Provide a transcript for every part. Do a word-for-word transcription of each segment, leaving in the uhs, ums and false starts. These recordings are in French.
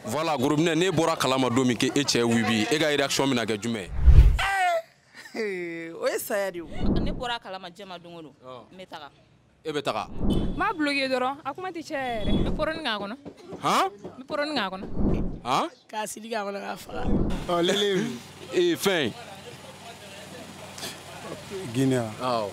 Voilà, groupe ne bora kalama domi ke e cɛ wibi e ka réaction mina kɛ jumɛn o ye saya de ne bora kalama jɛma don o don n bɛ taga e bɛ taga m'a bloqué dɔrɔn a kuma tɛ cɛ yɛrɛ n bɛ poronin k'a kɔnɔ han n bɛ poronin k'a kɔnɔ han k'a siri k'a kɔnɔ k'a faga ɔ lele e fɛn Guinea awɔ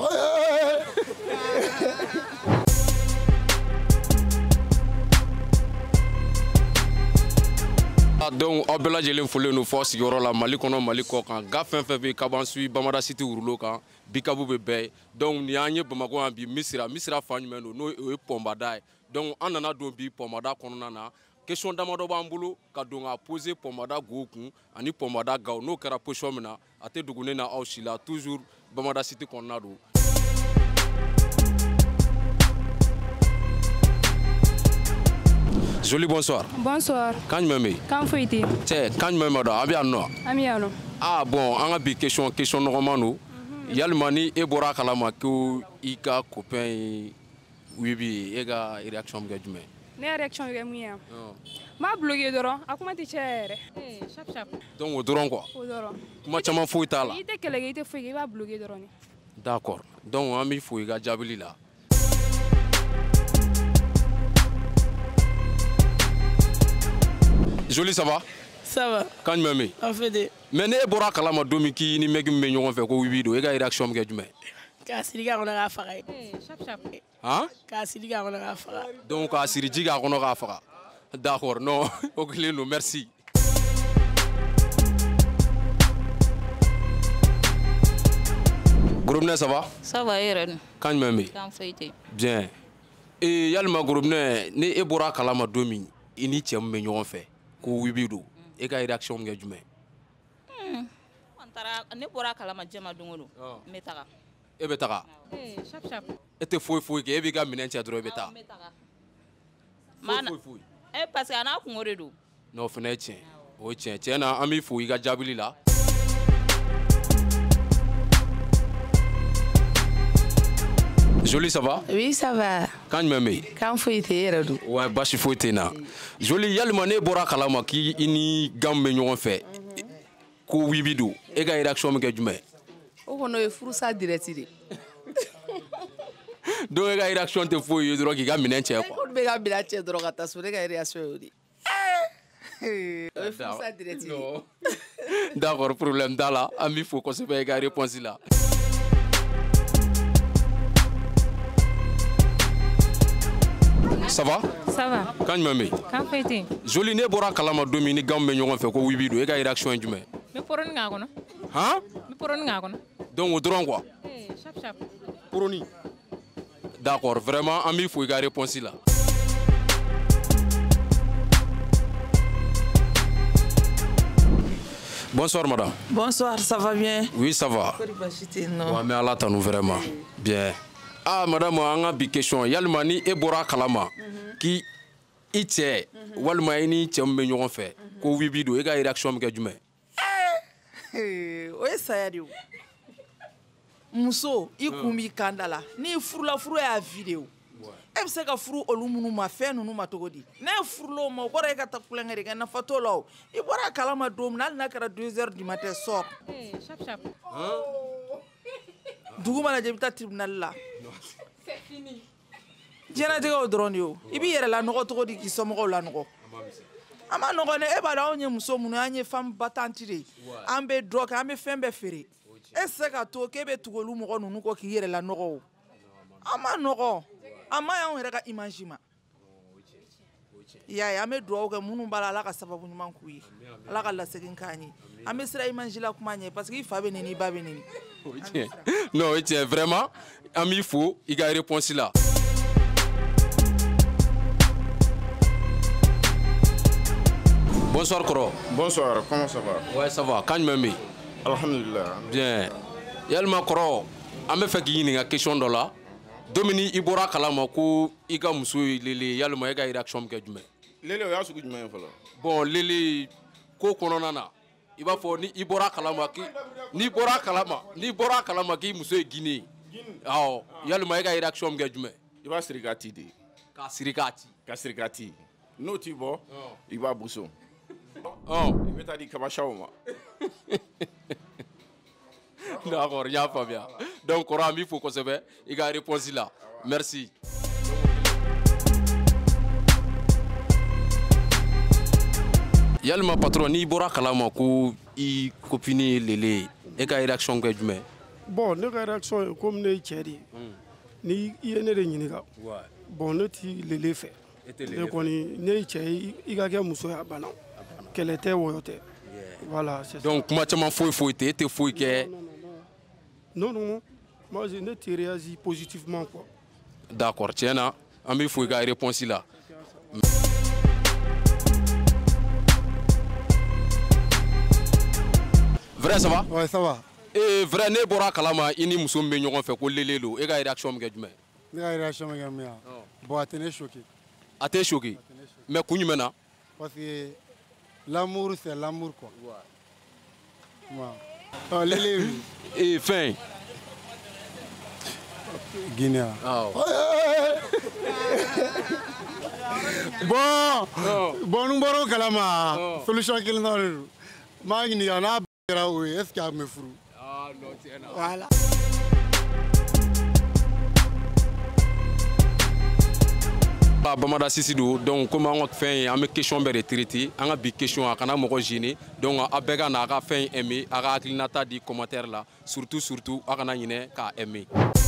donc aw bɛɛ lajɛlen folen don fɔ sigiyɔrɔ la Mali kɔnɔ Mali kɔ kan ga fɛn fɛn bɛ kaban suit Bamada City wurulo kan bikabu bɛ bɛɛ donc ni an ye Bamakɔ yan bi Misira Misira fa jumɛn don n'o ye Pɔnbada ye donc an nana don bi Pɔnbada kɔnɔna na question damadɔ b'an bolo ka don ka poser Pɔnbada Gow kun ani Pɔnbada Gawo n'o kɛra position min na a tɛ dogo ne na aw si la toujours Bamada City kɔnɔna don. Joli bonsoir. Bonsoir. Kan jumɛn bɛ yen? Kan foyi tɛ yen. Cɛ kan jumɛn b'a dɔn an bɛ yan nɔ. An bɛ yan nɔ. Ah bon an ka bi question question nɔgɔman don. Yalima ni e bɔra a kalama ko i ka copain ye wibi ye e ka réaction bɛ kɛ jumɛn? Ne ka réaction bɛ kɛ mun ye yan? M'a bloqué dɔrɔn a kuma tɛ cɛ yɛrɛ. Chap chap. Donc o dɔrɔn quoi. O dɔrɔn. Kuma caman foyi t'a la. I tɛ kɛlɛ kɛ i tɛ foyi kɛ i b'a bloqué dɔrɔn de. D'accord. Donc an b'i fo i ka jaabili la. Joli ça va? Ça va. Kan jumɛn bɛ yen? En fait de. Mais ne bɔra a kalama don min k'i ni mec min bɛ ɲɔgɔn fɛ ko wibi don e ka réaction bɛ kɛ jumɛn? K'a siri k'a kɔnɔ k'a faga ye. Chap chap. Han? K'a siri k'a kɔnɔ k'a faga. Donc k'a siri ji k'a kɔnɔ k'a faga. D'accord non o kelen don merci. Groupe ne ça va? Ça va yɛrɛ dun Kan jumɛn bɛ yen? kan foyi tɛ yen Bien. Et yalima groupe ne ni e bɔra a kalama don min i ni cɛ min bɛ ɲɔgɔn fɛ ko wibi don e ka réaction bɛ kɛ jumɛn? n taara ne bɔra kalama jɛma don o don n bɛ taga E bɛ taga? Chap chap. E tɛ foyi foyi kɛ e b'i ka minɛn cɛ dɔrɔn e bɛ taa? n bɛ taga Foyi foyi foyi. eh parce que a n'a kungo de don Non o fana ye tiɲɛ o ye tiɲɛ tiɲɛ na an b'i fo i ka jaabili la. Joli ça va? Oui ça va. Kan jumɛn bɛ yen? Kan foyi tɛ yɛrɛ dun. Ouais basi foyi tɛ n na. Joli yalima ne bɔra a kalama k'i i ni gan bɛ ɲɔgɔn fɛ ko wibi don e ka réaction bɛ kɛ jumɛn? O kɔni o ye furusa direct de. Donc e ka réaction tɛ foyi ye dɔrɔn k'i ka minɛn cɛ quoi. Ko bɛ ka minɛn cɛ dɔrɔn ka taa so ne ka réaction y'o de. O ye furusa direct de. Non. D'accord problème t'a la an b'i fo kosɛbɛ i ka réponse la. Ça va? Ça va. Kan jumɛn bɛ yen? Kan foyi tɛ yen. Joli ne bɔra a kalama don min ni gan bɛ ɲɔgɔn fɛ ko wibi don e ka réaction ye jumɛn? N bɛ poronin k'a kɔnɔ. Han? N bɛ poronin k'a kɔnɔ. Donc o dɔrɔn quoi. Chap chap. Poronin. D'accord vraiment an b'i fo i ka réponse la. Bonsoir madame. Bonsoir, ça va bien? Oui ça va. Non. Ouais, mais Allah tanu vraiment. Bien. Ah madame an ka bi question yalima ni e bɔra a kalama k'i i cɛ walima i ni cɛ min bɛ ɲɔgɔn fɛ ko wibi don e ka réaction bɛ kɛ jumɛn? O ye saya de. Muso i kun b'i kan da la ni furula furu y'a video. E bɛ se ka furu olu minnu ma fɛn ninnu ma cogo di? Ne furula o ma o bɔra e ka taa kulonkɛ de kɛ nafa t'o la o. I bɔra a kalama don min na hali n'a kɛra deux heures du matin sort. Chap chap. Dugu mana jɛ i bɛ taa tribunal la. Diɲɛnatigɛ o dɔrɔn de ye o. I b'i yɛrɛ lanɔgɔ cogo di k'i somɔgɔw lanɔgɔ? A ma nɔgɔn dɛ e b'a dɔn anw ye muso minnu ye an ye femme battante de ye an bɛ dɔ kɛ an bɛ fɛn bɛɛ feere e tɛ se ka to k'e bɛ tugu olu mɔgɔ ninnu kɔ k'i yɛrɛ lanɔgɔ o a ma nɔgɔn a ma y'anw yɛrɛ ka image ma i y'a ye an bɛ dugawu kɛ minnu b'a la Ala ka sababu ɲuman k'u ye Ala ka lasegin k'an ye an bɛ siran image la kuma ɲɛ parce que i fa bɛ neni i ba bɛ neni. Non o ye tiɲɛ vraiment an b'i fo i ka réponse la. Bonsoir Koro. Bonsoir, comment ça va? Ouais ça va. Kan jumɛn bɛ yen? Alhamdulillah. Bien. Yalima Koro an bɛ fɛ k'i ɲininka question dɔ la don min i bɔra a kalama ko i ka muso ye Lele yalima e ka réaction bɛ kɛ jumɛn? Lele o y'a sugu jumɛn ye fɔlɔ? Bon Lele ko kɔnɔna na i b'a fɔ ni i bɔra a kalama k'i n'i bɔra a kalama n'i bɔra a kalama k'i muso ye Guinée ye awɔ yalima e ka réaction bɛ kɛ jumɛn? I b'a siri k'a ci de. K'a siri k'a ci. K'a siri k'a ci. n'o t'i bɔ i b'a buso ɔn i bɛ taa di kabasaw ma. d'accord n y'a faamuya donc kɔrɔ an b'i fo kosɛbɛ i ka réponse la merci. yalima patron n'i bɔra kalama ko i copine ye lele ye e ka réaction kɛ jumɛn. bon ne ka réaction ye komi ne ye cɛ de ye ni i ye ne de ɲininka bon ne ti lele fɛ ne kɔni ne ye cɛ ye i ka kɛ muso ye a banna kɛlɛ tɛ wɔyɔ tɛ voilà c'est ça. donc kuma caman foyi foyi tɛ e tɛ foyi kɛ. non non non moi je ne te réagis positivement quoi. d'accord tiɲɛ na an b'i fo i ka réponse la. vrai ça va. ouais ça va. ee vrai ne bɔra kalama i ni muso min bɛ ɲɔgɔn fɛ ko lele don e ka réaction min kɛ jumɛn. ne ka réaction bɛ kɛ min ye bon a tɛ ne choqué. a tɛ choqué mais kun jumɛn na. parce que l'amour c'est l'amour quoi. waaw. ɔ lele bi. ee fɛn. Guinea. awɔ. bon bon n bɔra o kalama solution kelen dɔrɔn de don n b'a ɲininka n'a kɛra o ye est ce que a bɛ furu. ah non tiɲɛ na. voilà. ah Bamada Sisi don donc comme an ka fɛn ye an bɛ question bɛɛ de traiter an ka bi question a kana mɔgɔ gêner donc a bɛɛ ka na a ka fɛn aimer a ka hakilinata di commentaire la surtout surtout a kana ɲinɛ k'a aimer.